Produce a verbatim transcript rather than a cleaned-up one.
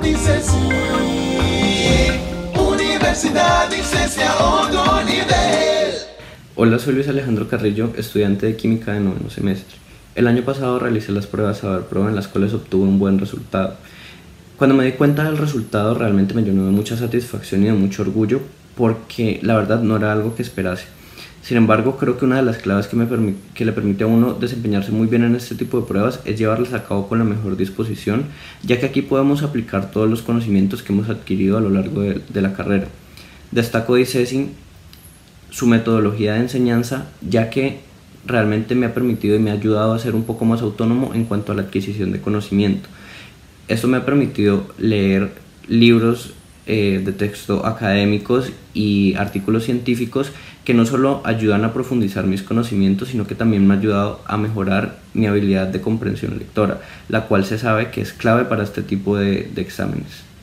Dice sí, Universidad Dicencia otro nivel. Hola, soy Luis Alejandro Carrillo, estudiante de Química de noveno semestre. El año pasado realicé las pruebas Saber-Pro en las cuales obtuve un buen resultado. Cuando me di cuenta del resultado realmente me llenó de mucha satisfacción y de mucho orgullo porque la verdad no era algo que esperase. Sin embargo, creo que una de las claves que, me que le permite a uno desempeñarse muy bien en este tipo de pruebas es llevarlas a cabo con la mejor disposición, ya que aquí podemos aplicar todos los conocimientos que hemos adquirido a lo largo de, de la carrera. Destaco de ICESI su metodología de enseñanza, ya que realmente me ha permitido y me ha ayudado a ser un poco más autónomo en cuanto a la adquisición de conocimiento. Esto me ha permitido leer libros eh, de texto académicos y artículos científicos que no solo ayudan a profundizar mis conocimientos, sino que también me ha ayudado a mejorar mi habilidad de comprensión lectora, la cual se sabe que es clave para este tipo de, de exámenes.